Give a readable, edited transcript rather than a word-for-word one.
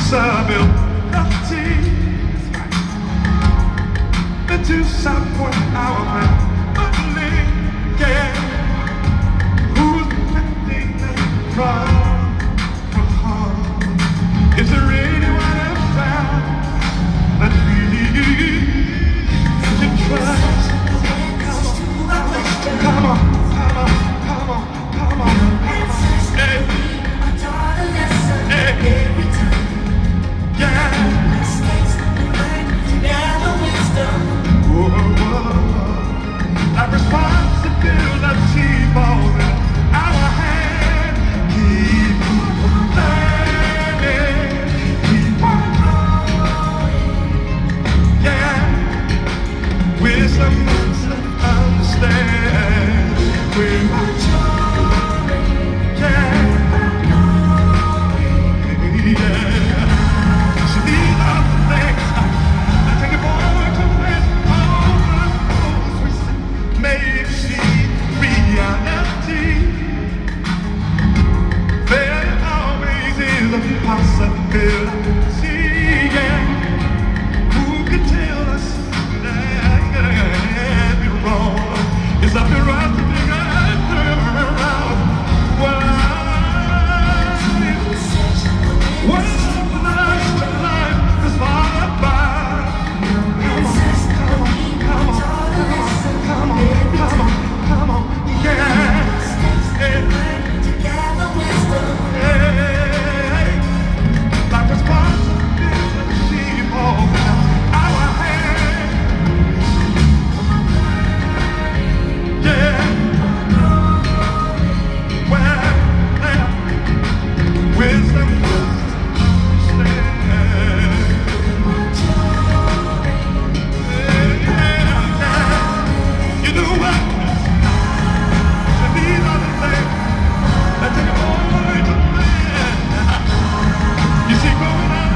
To some point our man bubbling, yeah. Who's protecting them from harm? Is there anyone else out that we can trust? Come on, come on, come on, come on, come on. Hey, hey, yeah. That responsibility falls in our hands. Keep learning, keep on growing. Yeah, wisdom to understand. We're maturing. Yeah, so these are the things that take it forward to win. May see reality. There always is a possibility. Yeah. Who could tell us that we're wrong? It's up to us to figure out. What's the life is far by. Come on, yeah. Together wisdom. Hey, like responsibility falls in our hands. Yeah. Well, wisdom must stand. You know what? You see, growing up